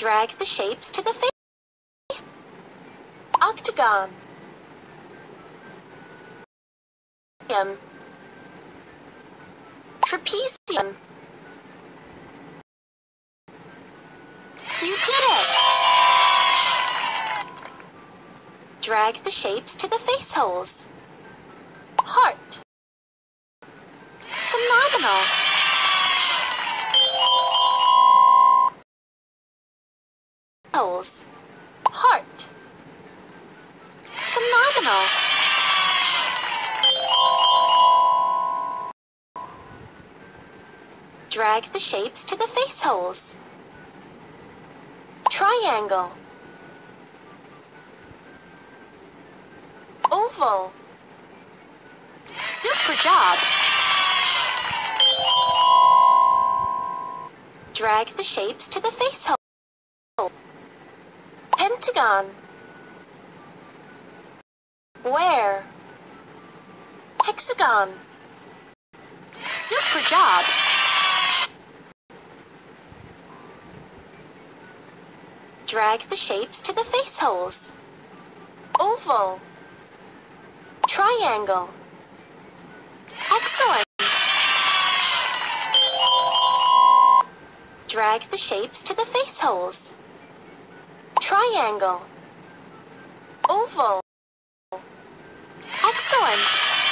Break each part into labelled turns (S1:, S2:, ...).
S1: Drag the shapes to the face. Octagon. Trapezium. You did it! Drag the shapes to the face holes. Heart. Phenomenal. Holes. Heart. Phenomenal. Drag the shapes to the face holes. Triangle. Oval. Super job. Drag the shapes to the face hole. Pentagon. Square. Hexagon. Super job. Drag the shapes to the face holes. Oval. Triangle. Excellent. Drag the shapes to the face holes. Triangle. Oval. Excellent.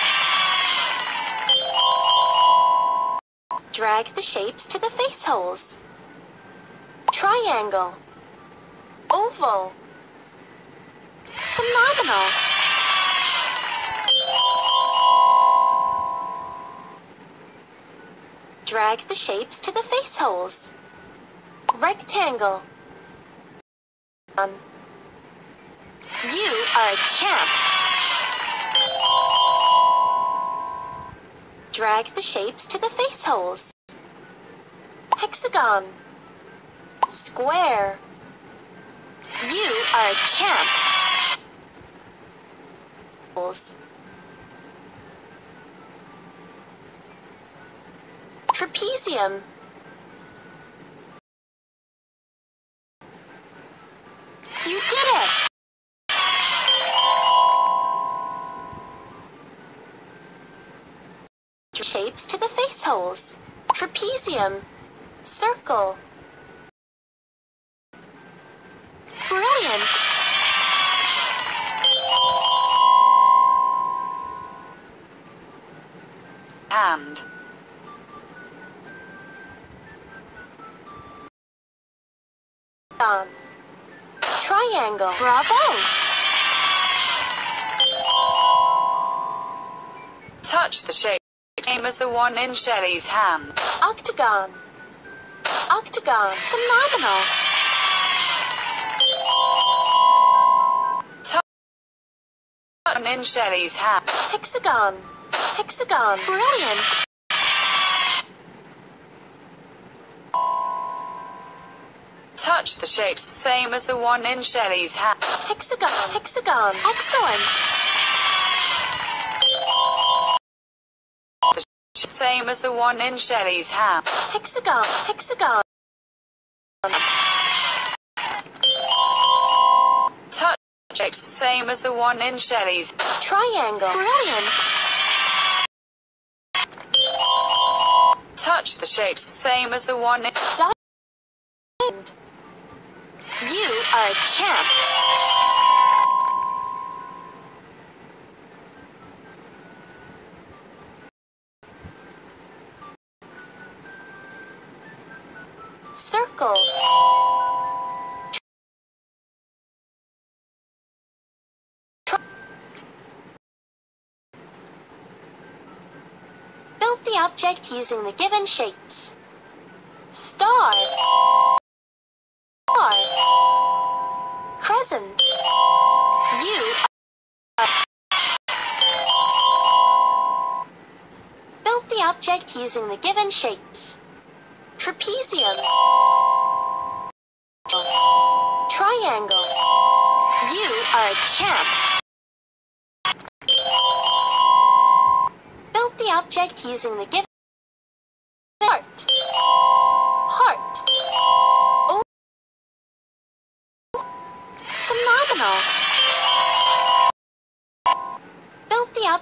S1: Drag the shapes to the face holes. Triangle. Oval. Phenomenal. Drag the shapes to the face holes. Rectangle. You are a champ. Drag the shapes to the face holes. Hexagon. Square. You are a champ. Trapezium. You did it! Shapes to the face holes. Trapezium. Circle. Brilliant!
S2: Hand.
S1: Triangle. Bravo!
S2: Touch the shape. Same as the one in Shelley's hand.
S1: Octagon. Octagon. Phenomenal.
S2: Touch in Shelley's hand.
S1: Hexagon. Hexagon. Brilliant.
S2: Touch the shapes same as the one in Shelley's hand.
S1: Hexagon. Hexagon. Excellent.
S2: Same as the one in Shelley's hand.
S1: Hexagon. Hexagon.
S2: Touch shapes same as the one in Shelley's.
S1: Triangle. Brilliant.
S2: Touch the shapes same as the one in
S1: Diamond. You are a champ. Circle. Build the object using the given shapes. Star. Crescent. You build the object using the given shapes. Trapezium. Triangle. You are a champ. Build the object using the given heart. Heart.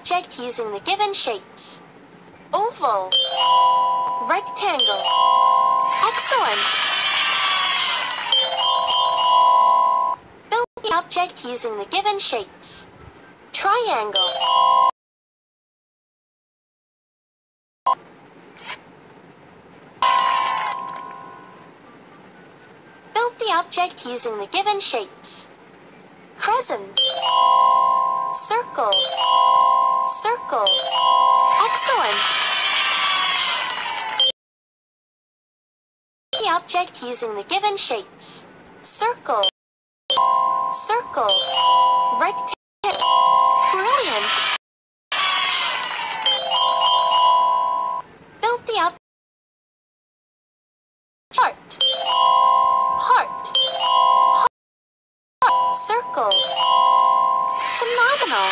S1: object using the given shapes. Oval. Rectangle. Excellent. Build the object using the given shapes. Triangle. Build the object using the given shapes. Crescent. Circle. Circle. Excellent. The object using the given shapes. Circle. Circle. Rectangle. Brilliant. Build the object. Heart. Heart. Heart. Circle. Phenomenal.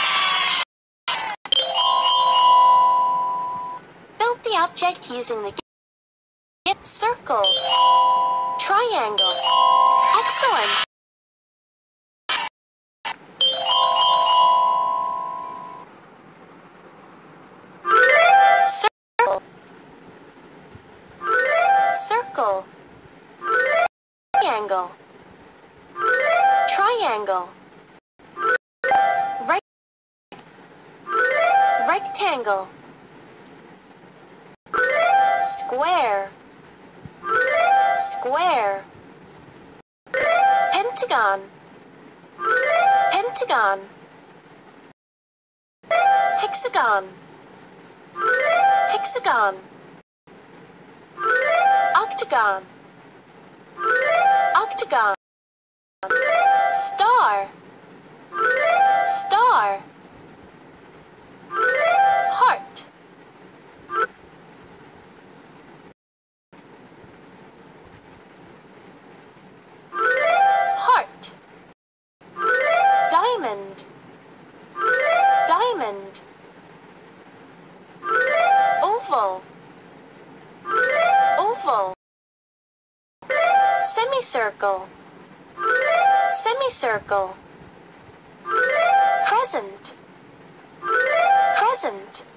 S1: Build the object using the circle. Triangle. Excellent. Circle. Circle. Triangle. Triangle. Rectangle. Square. Square. Pentagon. Pentagon. Hexagon. Hexagon. Octagon. Octagon. Star. Star. Heart. Heart. Diamond. Diamond. Oval. Oval. Semicircle. Semicircle. Crescent. Crescent.